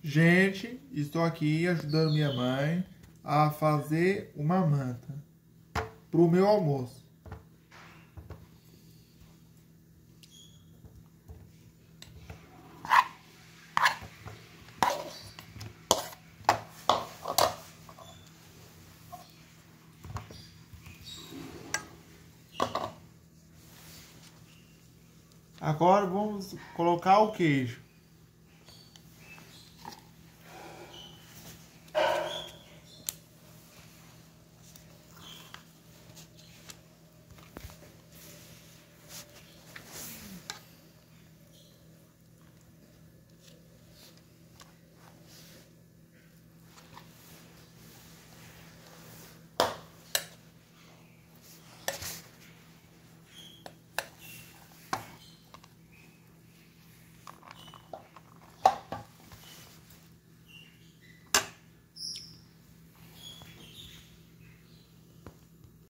Gente, estou aqui ajudando minha mãe a fazer uma manta para o meu almoço. Agora vamos colocar o queijo.